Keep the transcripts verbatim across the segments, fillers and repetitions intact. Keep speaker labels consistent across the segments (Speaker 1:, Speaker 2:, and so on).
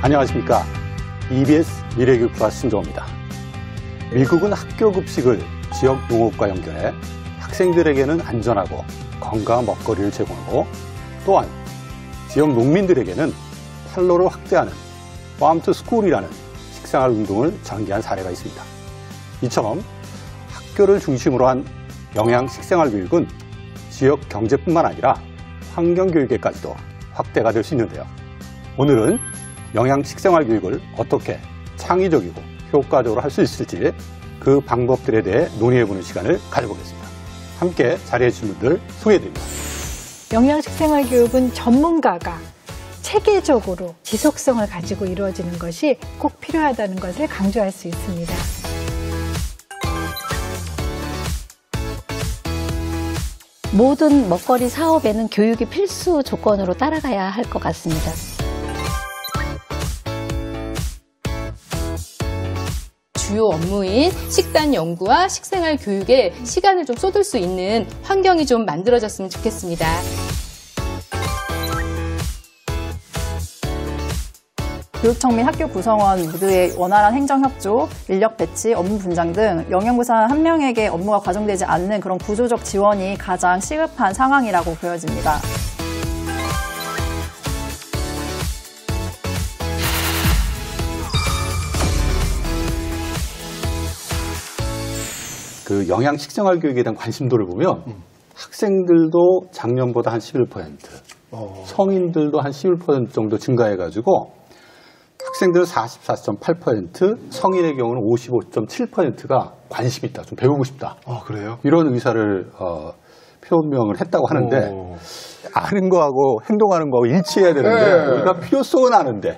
Speaker 1: 안녕하십니까. 이비에스 미래교육과 신종호입니다. 미국은 학교 급식을 지역 농업과 연결해 학생들에게는 안전하고 건강한 먹거리를 제공하고 또한 지역 농민들에게는 판로를 확대하는 Farm to School이라는 식생활 운동을 전개한 사례가 있습니다. 이처럼 학교를 중심으로 한 영양 식생활 교육은 지역 경제뿐만 아니라 환경 교육에까지도 확대가 될 수 있는데요. 오늘은 영양 식생활 교육을 어떻게 창의적이고 효과적으로 할 수 있을지 그 방법들에 대해 논의해보는 시간을 가져보겠습니다. 함께 자리해 주신 분들 소개해드립니다.
Speaker 2: 영양 식생활 교육은 전문가가 체계적으로 지속성을 가지고 이루어지는 것이 꼭 필요하다는 것을 강조할 수 있습니다.
Speaker 3: 모든 먹거리 사업에는 교육이 필수 조건으로 따라가야 할 것 같습니다.
Speaker 4: 주요 업무인 식단 연구와 식생활 교육에 시간을 좀 쏟을 수 있는 환경이 좀 만들어졌으면 좋겠습니다.
Speaker 5: 교육청 및 학교 구성원 모두의 원활한 행정협조, 인력 배치, 업무 분장 등 영양부사 한 명에게 업무가 과중되지 않는 그런 구조적 지원이 가장 시급한 상황이라고 보여집니다.
Speaker 1: 그 영양 식생활 교육에 대한 관심도를 보면 음. 학생들도 작년보다 한 십일 퍼센트, 어. 성인들도 한 십일 퍼센트 정도 증가해가지고 학생들은 사십사 점 팔 퍼센트, 성인의 경우는 오십오 점 칠 퍼센트가 관심이 있다, 좀 배우고 싶다.
Speaker 6: 아, 그래요?
Speaker 1: 이런 의사를 어, 표명을 했다고 하는데 오. 아는 거하고 행동하는 거하고 일치해야 되는데 네. 우리가 필요성은 아는데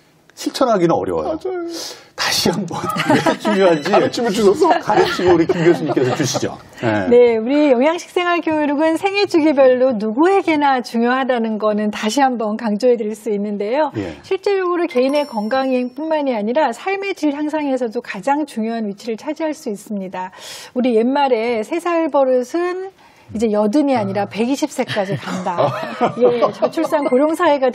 Speaker 1: 실천하기는 어려워요.
Speaker 6: 맞아요.
Speaker 1: 다시 한번 왜 중요한지
Speaker 6: 가르침을 주셔서
Speaker 1: 가르치고 우리 김 교수님께서 주시죠.
Speaker 2: 네. 네, 우리 영양식생활 교육은 생애 주기별로 누구에게나 중요하다는 거는 다시 한번 강조해 드릴 수 있는데요. 예. 실질적으로 개인의 건강뿐만이 아니라 삶의 질 향상에서도 가장 중요한 위치를 차지할 수 있습니다. 우리 옛말에 세 살 버릇은 이제 여든이 아니라 백이십 세까지 간다. 예, 저출산 고령사회가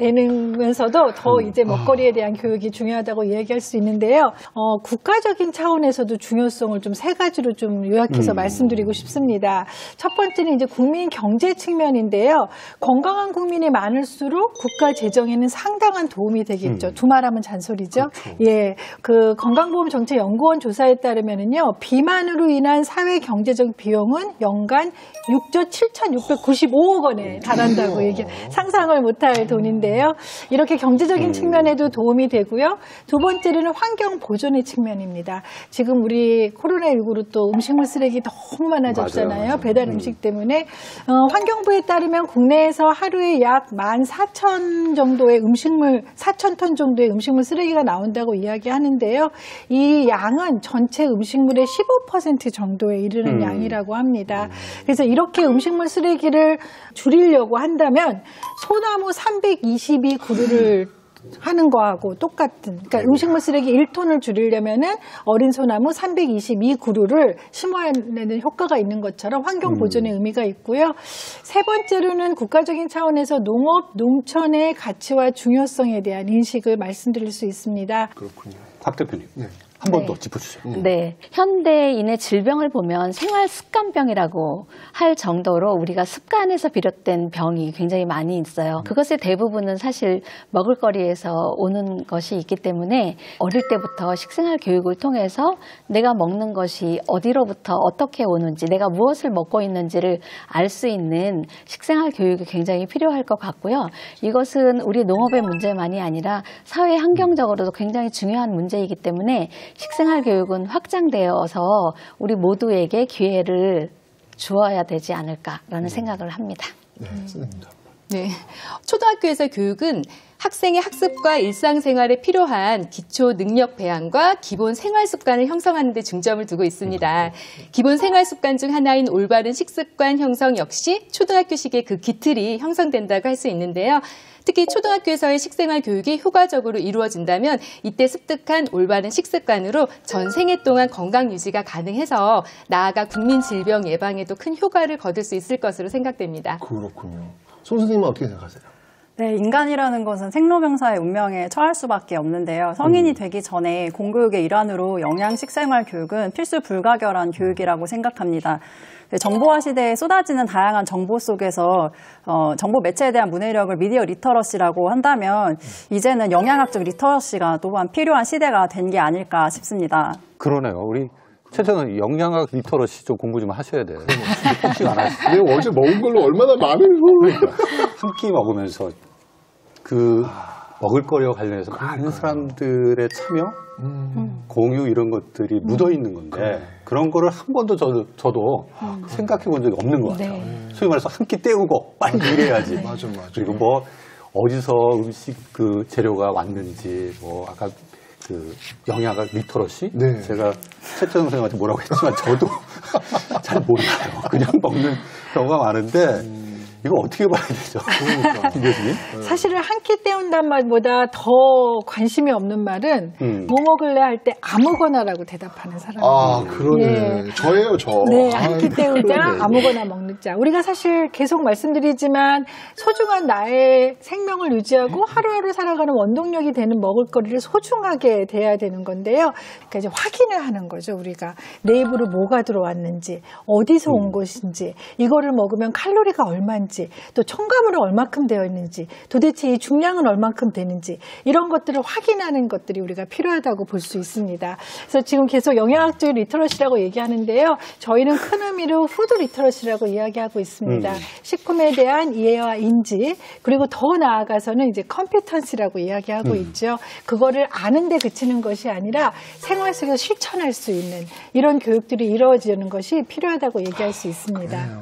Speaker 2: 되면서도 더 이제 먹거리에 대한 교육이 중요하다고 이야기할 수 있는데요. 어, 국가적인 차원에서도 중요성을 좀 세 가지로 좀 요약해서 음. 말씀드리고 싶습니다. 첫 번째는 이제 국민 경제 측면인데요. 건강한 국민이 많을수록 국가 재정에는 상당한 도움이 되겠죠. 음. 두말하면 잔소리죠. 그렇죠. 예, 그 건강보험정책연구원 조사에 따르면은요, 비만으로 인한 사회 경제적 비용은 연간 육조 칠천육백구십오억 원에 달한다고 얘기, 상상을 못할 돈인데요. 이렇게 경제적인 측면에도 도움이 되고요. 두 번째는 환경 보존의 측면입니다. 지금 우리 코로나십구로 또 음식물 쓰레기 너무 많아졌잖아요. 맞아요, 맞아요. 배달 음식 때문에. 어, 환경부에 따르면 국내에서 하루에 약 만 사천 정도의 음식물, 사천 톤 정도의 음식물 쓰레기가 나온다고 이야기하는데요. 이 양은 전체 음식물의 십오 퍼센트 정도에 이르는 음. 양이라고 합니다. 그래서 이렇게 음식물 쓰레기를 줄이려고 한다면 소나무 삼백이십이 그루를 하는 거하고 똑같은, 그러니까 음식물 쓰레기 일 톤을 줄이려면은 어린 소나무 삼백이십이 그루를 심어내는 효과가 있는 것처럼 환경 보존의 음. 의미가 있고요. 세 번째로는 국가적인 차원에서 농업, 농촌의 가치와 중요성에 대한 인식을 말씀드릴 수 있습니다.
Speaker 6: 그렇군요.
Speaker 1: 곽 대표님. 네. 한 번 더
Speaker 3: 네.
Speaker 1: 짚어주세요.
Speaker 3: 네. 현대인의 질병을 보면 생활 습관병이라고 할 정도로 우리가 습관에서 비롯된 병이 굉장히 많이 있어요. 그것의 대부분은 사실 먹을거리에서 오는 것이 있기 때문에 어릴 때부터 식생활 교육을 통해서 내가 먹는 것이 어디로부터 어떻게 오는지, 내가 무엇을 먹고 있는지를 알 수 있는 식생활 교육이 굉장히 필요할 것 같고요. 이것은 우리 농업의 문제만이 아니라 사회 환경적으로도 굉장히 중요한 문제이기 때문에 식생활 교육은 확장되어서 우리 모두에게 기회를 주어야 되지 않을까라는 네. 생각을 합니다.
Speaker 6: 네, 선생님도.
Speaker 4: 네, 초등학교에서 교육은 학생의 학습과 일상생활에 필요한 기초 능력 배양과 기본 생활 습관을 형성하는 데 중점을 두고 있습니다. 기본 생활 습관 중 하나인 올바른 식습관 형성 역시 초등학교식의 그 기틀이 형성된다고 할 수 있는데요. 특히 초등학교에서의 식생활 교육이 효과적으로 이루어진다면 이때 습득한 올바른 식습관으로 전 생애 동안 건강 유지가 가능해서 나아가 국민 질병 예방에도 큰 효과를 거둘 수 있을 것으로 생각됩니다.
Speaker 6: 그렇군요. 송 선생님은 어떻게 생각하세요?
Speaker 5: 네, 인간이라는 것은 생로병사의 운명에 처할 수밖에 없는데요. 성인이 되기 전에 공교육의 일환으로 영양 식생활 교육은 필수 불가결한 교육이라고 생각합니다. 정보화 시대에 쏟아지는 다양한 정보 속에서 어, 정보 매체에 대한 문해력을 미디어 리터러시라고 한다면 이제는 영양학적 리터러시가 또한 필요한 시대가 된 게 아닐까 싶습니다.
Speaker 1: 그러네요. 우리 최저는 영양학 리터러시 좀 공부 좀 하셔야 돼요. 혹시가 안 하시죠?
Speaker 6: 내가 어제 먹은 걸로 얼마나 마음이 흘러요.
Speaker 1: 한 끼 먹으면서 그 먹을거리와 관련해서 많은 사람들의 참여, 음. 공유 이런 것들이 음. 묻어 있는 건데 그래. 그런 거를 한 번도 저도, 저도 음. 생각해 본 적이 없는 것 같아요. 네. 소위 말해서 한 끼 때우고 빨리 일해야지.
Speaker 6: 맞아, 맞아.
Speaker 1: 그리고 뭐 어디서 음식 그 재료가 왔는지, 뭐 아까 그 영양학 리터러시, 네. 제가 최태성 선생님한테 뭐라고 했지만 저도 잘 몰라요. 그냥 먹는 경우가 많은데. 음. 이거 어떻게 봐야 되죠? 그러니까. 김 교수님?
Speaker 2: 사실은 한 끼 때운단 말보다 더 관심이 없는 말은 음. 뭐 먹을래 할 때 아무거나라고 대답하는 사람이에요.
Speaker 6: 아, 그러네. 예. 저예요, 저.
Speaker 2: 네, 한 끼 때우자, 그러네. 아무거나 먹자. 우리가 사실 계속 말씀드리지만 소중한 나의 생명을 유지하고 하루하루 살아가는 원동력이 되는 먹을거리를 소중하게 대해야 되는 건데요. 그러니까 이제 확인을 하는 거죠, 우리가. 내 입으로 뭐가 들어왔는지, 어디서 온 음. 것인지, 이거를 먹으면 칼로리가 얼마인지, 또 첨가물은 얼마큼 되어 있는지, 도대체 이 중량은 얼마큼 되는지 이런 것들을 확인하는 것들이 우리가 필요하다고 볼 수 있습니다. 그래서 지금 계속 영양학적 리터러시라고 얘기하는데요. 저희는 큰 의미로 푸드 리터러시라고 이야기하고 있습니다. 음. 식품에 대한 이해와 인지, 그리고 더 나아가서는 이제 컴피턴시라고 이야기하고 음. 있죠. 그거를 아는 데 그치는 것이 아니라 생활 속에서 실천할 수 있는 이런 교육들이 이루어지는 것이 필요하다고 얘기할 수 있습니다.
Speaker 1: 아,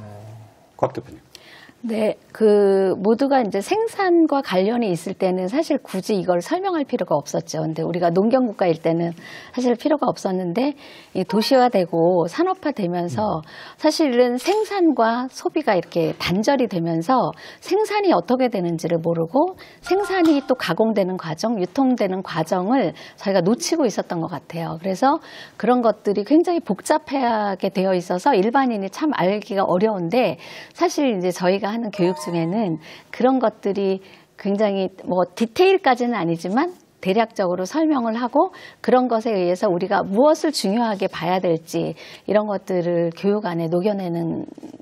Speaker 1: 곽 대표님.
Speaker 3: 네, 그 모두가 이제 생산과 관련이 있을 때는 사실 굳이 이걸 설명할 필요가 없었죠. 근데 우리가 농경 국가일 때는 사실 필요가 없었는데 이 도시화되고 산업화되면서 사실은 생산과 소비가 이렇게 단절이 되면서 생산이 어떻게 되는지를 모르고 생산이 또 가공되는 과정, 유통되는 과정을 저희가 놓치고 있었던 것 같아요. 그래서 그런 것들이 굉장히 복잡하게 되어 있어서 일반인이 참 알기가 어려운데 사실 이제 저희가 하는 교육 중에는 그런 것들이 굉장히 뭐 디테일까지는 아니지만 대략적으로 설명을 하고 그런 것에 의해서 우리가 무엇을 중요하게 봐야 될지 이런 것들을 교육 안에 녹여내는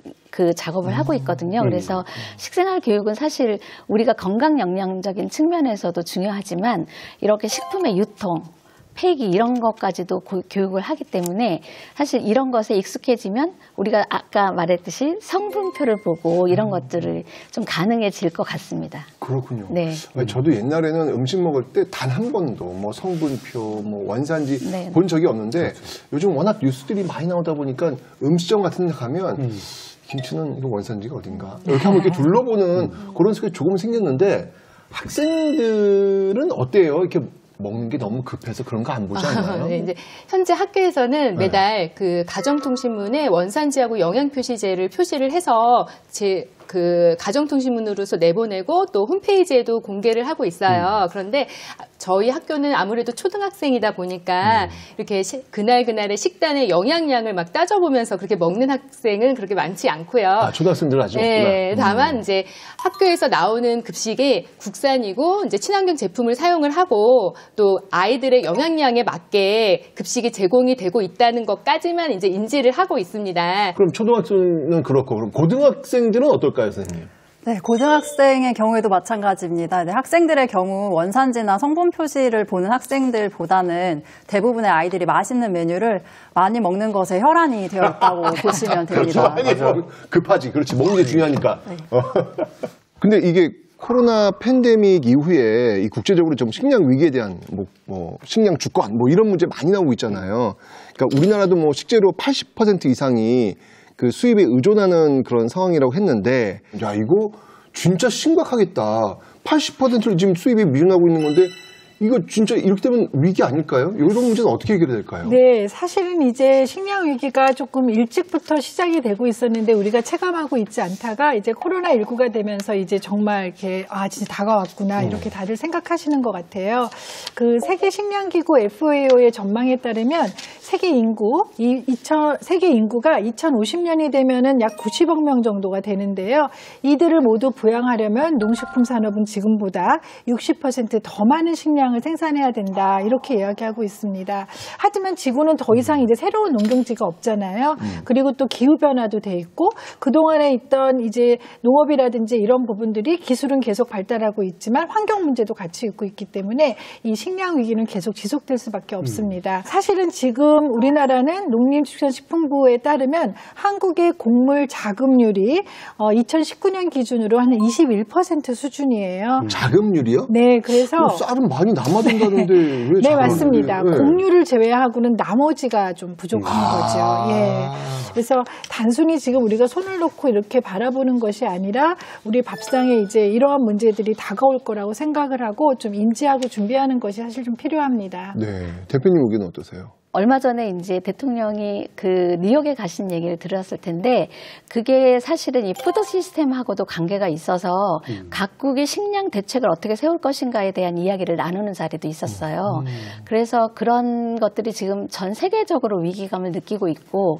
Speaker 3: 그 작업을 음, 하고 있거든요. 그래서 음. 식생활 교육은 사실 우리가 건강 영양적인 측면에서도 중요하지만 이렇게 식품의 유통, 폐기 이런 것까지도 고, 교육을 하기 때문에 사실 이런 것에 익숙해지면 우리가 아까 말했듯이 성분표를 보고 이런 음. 것들을 좀 가능해질 것 같습니다.
Speaker 6: 그렇군요.
Speaker 3: 네.
Speaker 6: 아니, 저도 옛날에는 음식 먹을 때 단 한 번도 뭐 성분표, 뭐 원산지 네. 본 적이 없는데 그렇죠. 요즘 워낙 뉴스들이 많이 나오다 보니까 음식점 같은 데 가면 음. 김치는 이거 원산지가 어딘가 이렇게 한번 이렇게 둘러보는 음. 그런 습관이 조금 생겼는데 학생들은 어때요? 이렇게 먹는 게 너무 급해서 그런 거 안 보지 않나요?
Speaker 4: 아, 네, 이제 현재 학교에서는 매달 네. 그 가정통신문에 원산지하고 영양표시제를 표시를 해서 제 그 가정통신문으로서 내보내고 또 홈페이지에도 공개를 하고 있어요. 음. 그런데 저희 학교는 아무래도 초등학생이다 보니까 음. 이렇게 시, 그날 그날의 식단의 영양량을 막 따져보면서 그렇게 먹는 학생은 그렇게 많지 않고요.
Speaker 6: 아, 초등학생들 아직 없구나.
Speaker 4: 네, 다만 음. 이제 학교에서 나오는 급식이 국산이고 이제 친환경 제품을 사용을 하고 또 아이들의 영양량에 맞게 급식이 제공이 되고 있다는 것까지만 이제 인지를 하고 있습니다.
Speaker 6: 그럼 초등학생은 그렇고 그럼 고등학생들은 어떨까요? 선생님?
Speaker 5: 네, 고등학생의 경우에도 마찬가지입니다. 네, 학생들의 경우 원산지나 성분 표시를 보는 학생들보다는 대부분의 아이들이 맛있는 메뉴를 많이 먹는 것에 혈안이 되어 있다고 보시면 됩니다.
Speaker 6: 그렇죠. 아니, 급하지. 그렇지. 먹는 게 중요하니까. 네. 근데 이게 코로나 팬데믹 이후에 이 국제적으로 좀 식량 위기에 대한 뭐, 뭐 식량 주권 뭐 이런 문제 많이 나오고 있잖아요. 그러니까 우리나라도 뭐 식재료 팔십 퍼센트 이상이 그 수입에 의존하는 그런 상황이라고 했는데, 야, 이거 진짜 심각하겠다. 팔십 퍼센트를 지금 수입에 미존하고 있는 건데, 이거 진짜 이렇게 되면 위기 아닐까요? 이런 문제는 어떻게 해결될까요?
Speaker 2: 네, 사실은 이제 식량 위기가 조금 일찍부터 시작이 되고 있었는데 우리가 체감하고 있지 않다가 이제 코로나십구가 되면서 이제 정말 이렇게 아 진짜 다가왔구나 이렇게 다들 생각하시는 것 같아요. 그 세계 식량기구 에프에이오의 전망에 따르면 세계 인구 이 이천 세계 인구가 이천오십 년이 되면은 약 구십억 명 정도가 되는데요. 이들을 모두 부양하려면 농식품 산업은 지금보다 육십 퍼센트 더 많은 식량을 생산해야 된다 이렇게 이야기하고 있습니다. 하지만 지구는 더 이상 이제 새로운 농경지가 없잖아요. 음. 그리고 또 기후 변화도 돼 있고 그 동안에 있던 이제 농업이라든지 이런 부분들이 기술은 계속 발달하고 있지만 환경 문제도 같이 있고 있기 때문에 이 식량 위기는 계속 지속될 수밖에 없습니다. 음. 사실은 지금 우리나라는 농림축산식품부에 따르면 한국의 곡물 자급률이 어, 이천십구 년 기준으로 한 이십일 퍼센트 수준이에요.
Speaker 6: 음. 자급률이요?
Speaker 2: 네, 그래서
Speaker 6: 뭐 쌀은 많이 남아돈다는데 왜?
Speaker 2: 네, 맞습니다.
Speaker 6: 네.
Speaker 2: 곡류를 제외하고는 나머지가 좀 부족한
Speaker 6: 아.
Speaker 2: 거죠. 예. 그래서 단순히 지금 우리가 손을 놓고 이렇게 바라보는 것이 아니라 우리 밥상에 이제 이러한 문제들이 다가올 거라고 생각을 하고 좀 인지하고 준비하는 것이 사실 좀 필요합니다.
Speaker 6: 네, 대표님 의견은 어떠세요?
Speaker 3: 얼마 전에 이제 대통령이 그 뉴욕에 가신 얘기를 들었을 텐데 그게 사실은 이 푸드 시스템하고도 관계가 있어서 음. 각국이 식량 대책을 어떻게 세울 것인가에 대한 이야기를 나누는 자리도 있었어요. 음. 그래서 그런 것들이 지금 전 세계적으로 위기감을 느끼고 있고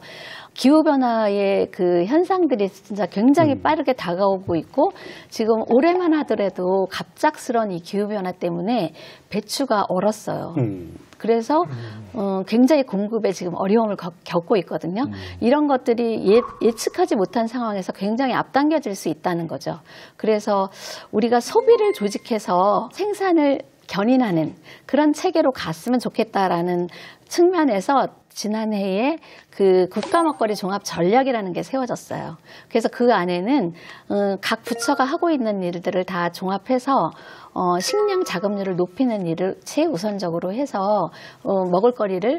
Speaker 3: 기후변화의 그 현상들이 진짜 굉장히 음. 빠르게 다가오고 있고 지금 올해만 하더라도 갑작스러운 이 기후변화 때문에 배추가 얼었어요. 음. 그래서 음. 어, 굉장히 공급에 지금 어려움을 거, 겪고 있거든요. 음. 이런 것들이 예, 예측하지 못한 상황에서 굉장히 앞당겨질 수 있다는 거죠. 그래서 우리가 소비를 조직해서 생산을 견인하는 그런 체계로 갔으면 좋겠다라는 측면에서 지난해에 그 국가 먹거리 종합 전략이라는 게 세워졌어요. 그래서 그 안에는 어, 각 부처가 하고 있는 일들을 다 종합해서 어, 식량 자급률을 높이는 일을 최우선적으로 해서 어, 먹을거리를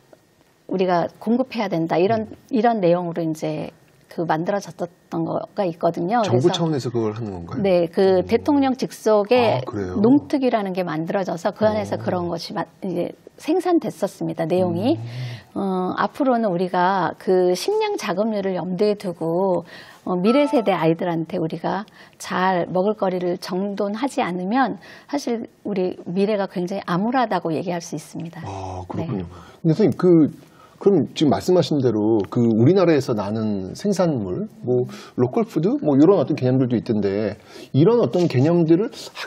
Speaker 3: 우리가 공급해야 된다. 이런 이런 내용으로 이제 그 만들어졌던 거가 있거든요.
Speaker 6: 정부
Speaker 3: 그래서
Speaker 6: 차원에서 그걸 하는 건가요?
Speaker 3: 네, 그
Speaker 6: 오.
Speaker 3: 대통령 직속의
Speaker 6: 아,
Speaker 3: 농특위라는 게 만들어져서 그 안에서
Speaker 6: 오.
Speaker 3: 그런 것이 이제 생산됐었습니다. 내용이. 음. 어, 앞으로는 우리가 그 식량 자급률을 염두에 두고 어, 미래 세대 아이들한테 우리가 잘 먹을거리를 정돈하지 않으면 사실 우리 미래가 굉장히 암울하다고 얘기할 수 있습니다.
Speaker 6: 아, 그렇군요. 네. 근데 선생님, 그 그럼 지금 말씀하신 대로 그 우리나라에서 나는 생산물, 뭐 로컬 푸드, 뭐 이런 어떤 개념들도 있던데 이런 어떤 개념들을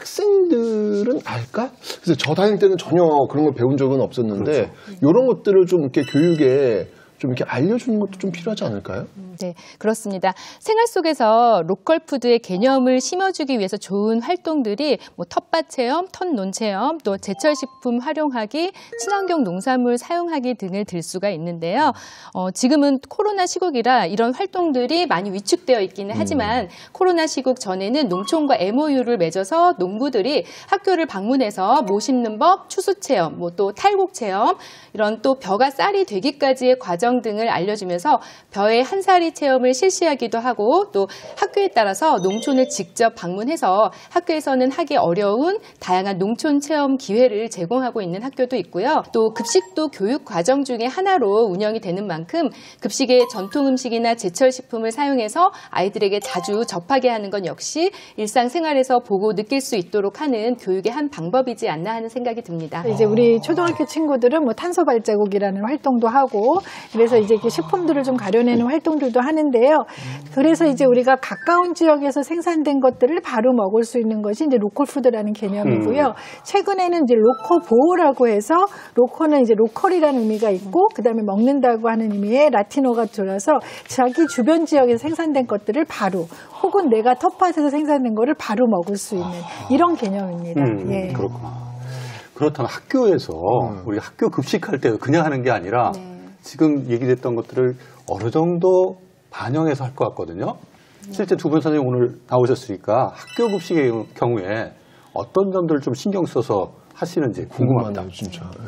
Speaker 6: 학생들은 알까? 그래서 저 다닐 때는 전혀 그런 걸 배운 적은 없었는데 그렇죠. 이런 것들을 좀 이렇게 교육에 좀 이렇게 알려주는 것도 좀 필요하지 않을까요?
Speaker 4: 네, 그렇습니다. 생활 속에서 로컬 푸드의 개념을 심어주기 위해서 좋은 활동들이 뭐 텃밭 체험, 텃논 체험, 또 제철 식품 활용하기, 친환경 농산물 사용하기 등을 들 수가 있는데요. 어, 지금은 코로나 시국이라 이런 활동들이 많이 위축되어 있기는 하지만 음. 코로나 시국 전에는 농촌과 엠오유를 맺어서 농부들이 학교를 방문해서 모 심는 법, 추수 체험, 뭐 또 탈곡 체험, 이런 또 벼가 쌀이 되기까지의 과정 등을 알려주면서 벼의 한 살이 체험을 실시하기도 하고 또 학교에 따라서 농촌을 직접 방문해서 학교에서는 하기 어려운 다양한 농촌 체험 기회를 제공하고 있는 학교도 있고요. 또 급식도 교육 과정 중에 하나로 운영이 되는 만큼 급식의 전통 음식이나 제철 식품을 사용해서 아이들에게 자주 접하게 하는 건 역시 일상생활에서 보고 느낄 수 있도록 하는 교육의 한 방법이지 않나 하는 생각이 듭니다.
Speaker 2: 이제 우리 초등학교 친구들은 뭐 탄소 발자국이라는 활동도 하고 그래서 이제 이렇게 식품들을 좀 가려내는 활동들도 하는데요. 그래서 이제 우리가 가까운 지역에서 생산된 것들을 바로 먹을 수 있는 것이 이제 로컬 푸드라는 개념이고요. 음. 최근에는 이제 로컬 보호라고 해서 로컬은 이제 로컬이라는 의미가 있고 그다음에 먹는다고 하는 의미의 라틴어가 들어서 자기 주변 지역에서 생산된 것들을 바로 혹은 내가 텃밭에서 생산된 거를 바로 먹을 수 있는 이런 개념입니다.
Speaker 1: 음,
Speaker 2: 예.
Speaker 1: 그렇구나. 그렇다면 학교에서 음. 우리 학교 급식할 때 그냥 하는 게 아니라 네. 지금 얘기됐던 것들을 어느 정도 반영해서 할 것 같거든요. 실제 두 분 선생님 오늘 나오셨으니까 학교 급식의 경우에 어떤 점들을 좀 신경 써서 하시는지 궁금합니다.
Speaker 6: 궁금하네요, 진짜. 네.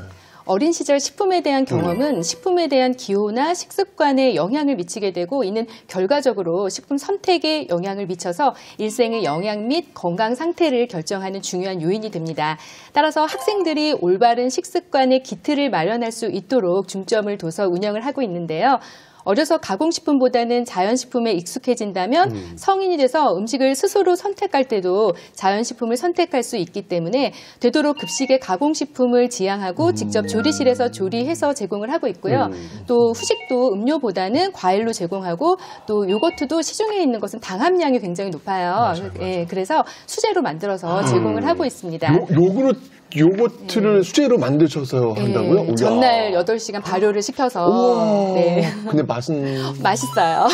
Speaker 4: 어린 시절 식품에 대한 경험은 식품에 대한 기호나 식습관에 영향을 미치게 되고 이는 결과적으로 식품 선택에 영향을 미쳐서 일생의 영양 및 건강 상태를 결정하는 중요한 요인이 됩니다. 따라서 학생들이 올바른 식습관의 기틀을 마련할 수 있도록 중점을 둬서 운영을 하고 있는데요. 어려서 가공식품보다는 자연식품에 익숙해진다면 음. 성인이 돼서 음식을 스스로 선택할 때도 자연식품을 선택할 수 있기 때문에 되도록 급식에 가공식품을 지향하고 음. 직접 조리실에서 조리해서 제공을 하고 있고요. 음. 또 후식도 음료보다는 과일로 제공하고 또 요거트도 시중에 있는 것은 당 함량이 굉장히 높아요. 맞아요, 맞아요. 예, 그래서 수제로 만들어서 음. 제공을 하고 있습니다.
Speaker 6: 요, 요구르 요거트를 네. 수제로 만드셔서 한다고요?
Speaker 4: 네, 전날 여덟 시간 발효를 시켜서.
Speaker 6: 네. 근데 맛은?
Speaker 4: 맛있어요.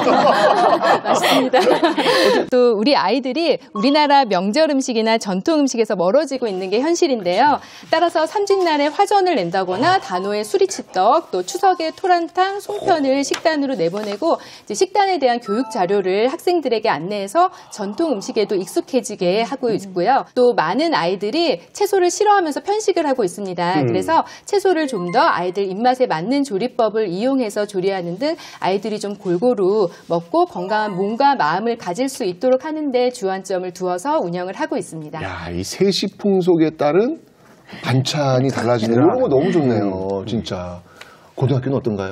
Speaker 4: 맛있습니다. 또 우리 아이들이 우리나라 명절 음식이나 전통 음식에서 멀어지고 있는 게 현실인데요. 따라서 삼진날에 화전을 낸다거나 단오의 수리치떡, 또 추석에 토란탕, 송편을 식단으로 내보내고 이제 식단에 대한 교육 자료를 학생들에게 안내해서 전통 음식에도 익숙해지게 하고 있고요. 또 많은 아이들이 채소 채소를 싫어하면서 편식을 하고 있습니다. 음. 그래서 채소를 좀 더 아이들 입맛에 맞는 조리법을 이용해서 조리하는 등 아이들이 좀 골고루 먹고 건강한 몸과 마음을 가질 수 있도록 하는 데 주안점을 두어서 운영을 하고 있습니다.
Speaker 6: 야, 이 세시 풍속에 따른 반찬이 달라지는 이런 거 너무 좋네요. 진짜. 고등학교는 어떤가요?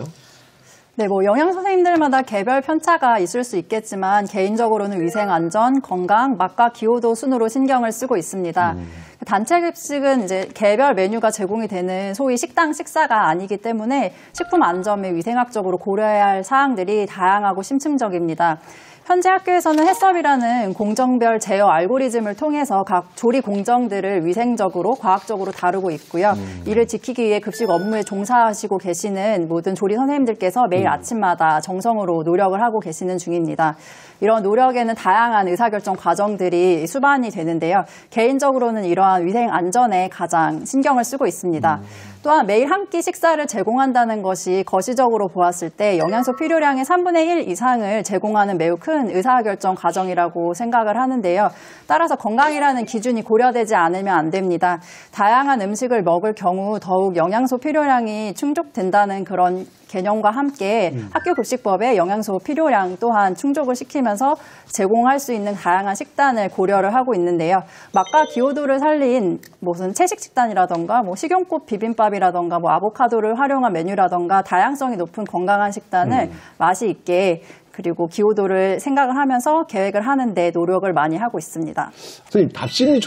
Speaker 5: 네, 뭐 영양 선생님들마다 개별 편차가 있을 수 있겠지만 개인적으로는 위생 안전, 건강, 맛과 기호도 순으로 신경을 쓰고 있습니다. 음. 단체 급식은 이제 개별 메뉴가 제공이 되는 소위 식당 식사가 아니기 때문에 식품 안전 및 위생학적으로 고려해야 할 사항들이 다양하고 심층적입니다. 현재 학교에서는 해썹이라는 공정별 제어 알고리즘을 통해서 각 조리 공정들을 위생적으로 과학적으로 다루고 있고요. 음. 이를 지키기 위해 급식 업무에 종사하시고 계시는 모든 조리 선생님들께서 매일 음. 아침마다 정성으로 노력을 하고 계시는 중입니다. 이런 노력에는 다양한 의사결정 과정들이 수반이 되는데요. 개인적으로는 이러한 위생 안전에 가장 신경을 쓰고 있습니다. 음. 또한 매일 한 끼 식사를 제공한다는 것이 거시적으로 보았을 때 영양소 필요량의 삼분의 일 이상을 제공하는 매우 큰 의사결정 과정이라고 생각을 하는데요. 따라서 건강이라는 기준이 고려되지 않으면 안 됩니다. 다양한 음식을 먹을 경우 더욱 영양소 필요량이 충족된다는 그런 개념과 함께 음. 학교급식법에 영양소 필요량 또한 충족을 시키면서 제공할 수 있는 다양한 식단을 고려를 하고 있는데요. 맛과 기호도를 살린 무슨 채식 식단이라던가 뭐 식용꽃 비빔밥이라던가 뭐 아보카도를 활용한 메뉴라던가 다양성이 높은 건강한 식단을 음. 맛이 있게 그리고 기호도를 생각을 하면서 계획을 하는데 노력을 많이 하고 있습니다.
Speaker 6: 선생님, 답심리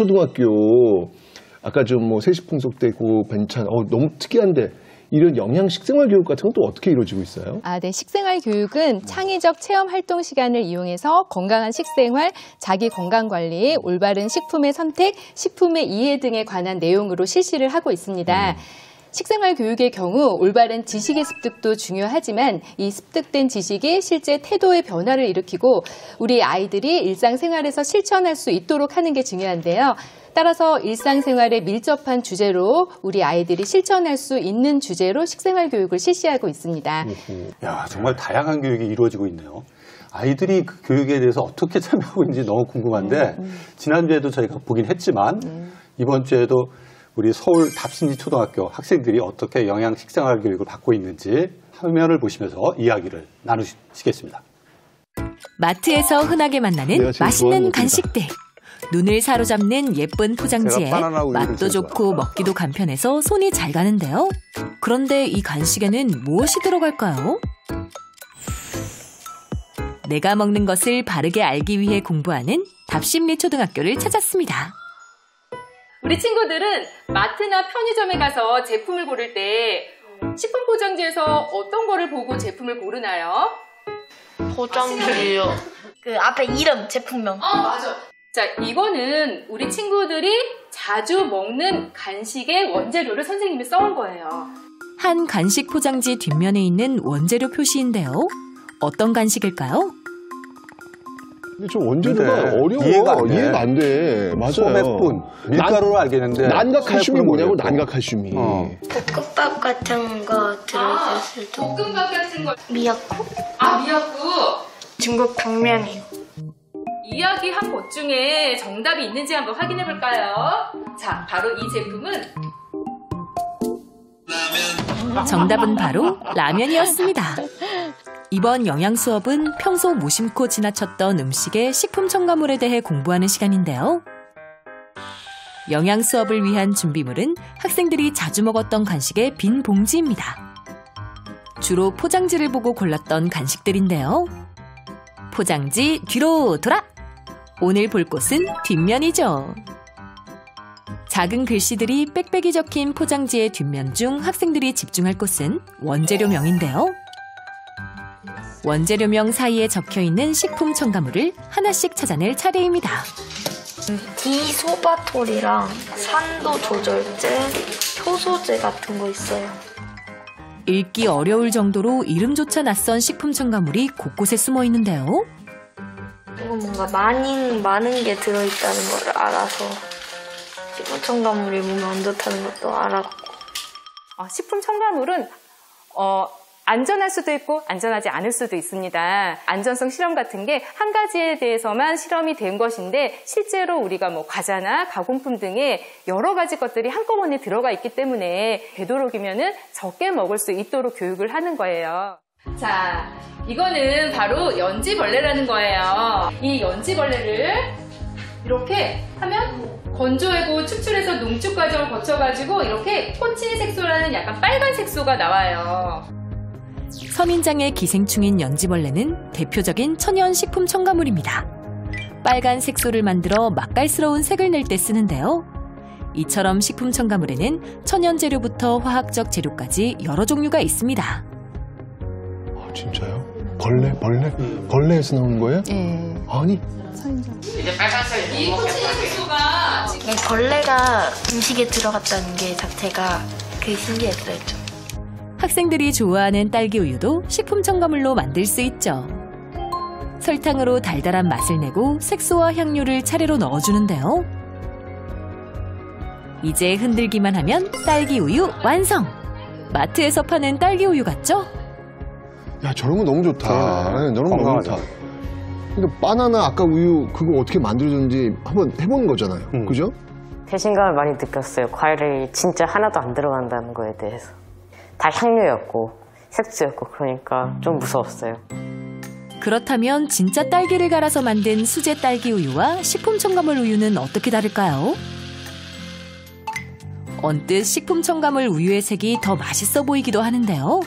Speaker 6: 초등학교 아까 좀 뭐 세시풍속되고 반찬 어, 너무 특이한데 이런 영양 식생활 교육 같은 건 또 어떻게 이루어지고 있어요?
Speaker 4: 아, 네. 식생활 교육은 창의적 체험 활동 시간을 이용해서 건강한 식생활, 자기 건강 관리, 올바른 식품의 선택, 식품의 이해 등에 관한 내용으로 실시를 하고 있습니다. 음. 식생활 교육의 경우 올바른 지식의 습득도 중요하지만 이 습득된 지식이 실제 태도의 변화를 일으키고 우리 아이들이 일상생활에서 실천할 수 있도록 하는 게 중요한데요. 따라서 일상생활에 밀접한 주제로 우리 아이들이 실천할 수 있는 주제로 식생활 교육을 실시하고 있습니다.
Speaker 1: 야, 정말 다양한 교육이 이루어지고 있네요. 아이들이 그 교육에 대해서 어떻게 참여하고 있는지 너무 궁금한데 음, 음. 지난주에도 저희가 보긴 했지만 음. 이번 주에도 우리 서울 답심리 초등학교 학생들이 어떻게 영양 식생활 교육을 받고 있는지 화면을 보시면서 이야기를 나누시겠습니다.
Speaker 7: 마트에서 흔하게 만나는 맛있는 간식들. 눈을 사로잡는 예쁜 포장지에 맛도 좋고 먹기도 간편해서 손이 잘 가는데요. 그런데 이 간식에는 무엇이 들어갈까요? 내가 먹는 것을 바르게 알기 위해 공부하는 답심리 초등학교를 찾았습니다.
Speaker 4: 우리 친구들은 마트나 편의점에 가서 제품을 고를 때 식품 포장지에서 어떤 거를 보고 제품을 고르나요?
Speaker 8: 포장지요. 그 앞에 이름, 제품명.
Speaker 4: 어, 맞아. 자, 이거는 우리 친구들이 자주 먹는 간식의 원재료를 선생님이 써온 거예요.
Speaker 7: 한 간식 포장지 뒷면에 있는 원재료 표시인데요. 어떤 간식일까요?
Speaker 6: 근데 저 원재료가 어려워. 이해가 안, 이해가 안 돼. 맞아요.
Speaker 1: 소맥분, 밀가루로 알겠는데.
Speaker 6: 난과 칼슘이 뭐냐고, 난과 칼슘이.
Speaker 8: 어. 볶음밥 같은 거 들어있을 수도.
Speaker 4: 아, 볶음밥 같은 거.
Speaker 8: 미역국.
Speaker 4: 아, 미역국.
Speaker 8: 중국 당면이요.
Speaker 4: 이야기한 것 중에 정답이 있는지 한번 확인해 볼까요? 자, 바로 이 제품은
Speaker 7: 정답은 바로 라면이었습니다. 이번 영양 수업은 평소 무심코 지나쳤던 음식의 식품 첨가물에 대해 공부하는 시간인데요. 영양 수업을 위한 준비물은 학생들이 자주 먹었던 간식의 빈 봉지입니다. 주로 포장지를 보고 골랐던 간식들인데요. 포장지 뒤로 돌아! 오늘 볼 곳은 뒷면이죠. 작은 글씨들이 빽빽이 적힌 포장지의 뒷면 중 학생들이 집중할 곳은 원재료명인데요. 원재료명 사이에 적혀있는 식품 첨가물을 하나씩 찾아낼 차례입니다.
Speaker 8: 디소바톨이랑 산도 조절제, 효소제 같은 거 있어요.
Speaker 7: 읽기 어려울 정도로 이름조차 낯선 식품 첨가물이 곳곳에 숨어 있는데요.
Speaker 8: 이거 뭔가 많이, 많은 게 들어있다는 걸 알아서 식품 첨가물이 몸에 안 좋다는 것도 알았고.
Speaker 4: 어, 식품 첨가물은 어, 안전할 수도 있고 안전하지 않을 수도 있습니다. 안전성 실험 같은 게 한 가지에 대해서만 실험이 된 것인데 실제로 우리가 뭐 과자나 가공품 등의 여러 가지 것들이 한꺼번에 들어가 있기 때문에 되도록이면은 적게 먹을 수 있도록 교육을 하는 거예요. 자, 이거는 바로 연지벌레라는 거예요. 이 연지벌레를 이렇게 하면 건조하고 추출해서 농축 과정을 거쳐가지고 이렇게 코치 색소라는 약간 빨간 색소가 나와요.
Speaker 7: 선인장의 기생충인 연지벌레는 대표적인 천연 식품 첨가물입니다. 빨간 색소를 만들어 맛깔스러운 색을 낼 때 쓰는데요. 이처럼 식품 첨가물에는 천연 재료부터 화학적 재료까지 여러 종류가 있습니다.
Speaker 6: 아, 진짜요? 벌레? 벌레? 벌레에서 나오는 거예요?
Speaker 4: 네.
Speaker 6: 아니.
Speaker 9: 이제 빨간색 못 먹겠다.
Speaker 8: 벌레가 음식에 들어갔다는 게 자체가 그 신기했어요, 좀.
Speaker 7: 학생들이 좋아하는 딸기 우유도 식품 첨가물로 만들 수 있죠. 설탕으로 달달한 맛을 내고 색소와 향료를 차례로 넣어주는데요. 이제 흔들기만 하면 딸기 우유 완성! 마트에서 파는 딸기 우유 같죠?
Speaker 6: 야, 저런 거 너무 좋다. 네, 저런 거 너무 좋다. 그러니까 바나나 아까 우유 그거 어떻게 만들어졌는지 한번 해본 거잖아요. 음. 그죠?
Speaker 10: 배신감을 많이 느꼈어요. 과일이 진짜 하나도 안 들어간다는 거에 대해서. 다 향료였고 색소였고 그러니까 좀 무서웠어요.
Speaker 7: 그렇다면 진짜 딸기를 갈아서 만든 수제 딸기 우유와 식품 첨가물 우유는 어떻게 다를까요? 언뜻 식품 첨가물 우유의 색이 더 맛있어 보이기도 하는데요.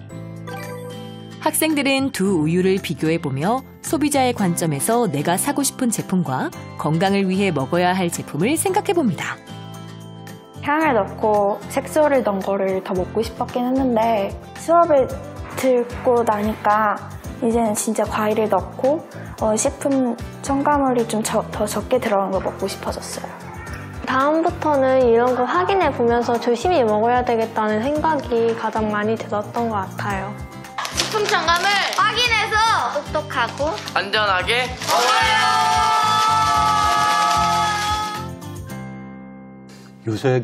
Speaker 7: 학생들은 두 우유를 비교해보며 소비자의 관점에서 내가 사고 싶은 제품과 건강을 위해 먹어야 할 제품을 생각해봅니다.
Speaker 11: 향을 넣고 색소를 넣은 거를 더 먹고 싶었긴 했는데 수업을 듣고 나니까 이제는 진짜 과일을 넣고 어, 식품 첨가물이 좀 더 적게 들어간 거 먹고 싶어졌어요.
Speaker 8: 다음부터는 이런 거 확인해 보면서 조심히 먹어야 되겠다는 생각이 가장 많이 들었던 것 같아요.
Speaker 12: 식품 첨가물 확인해서 똑똑하고
Speaker 9: 안전하게
Speaker 1: 요새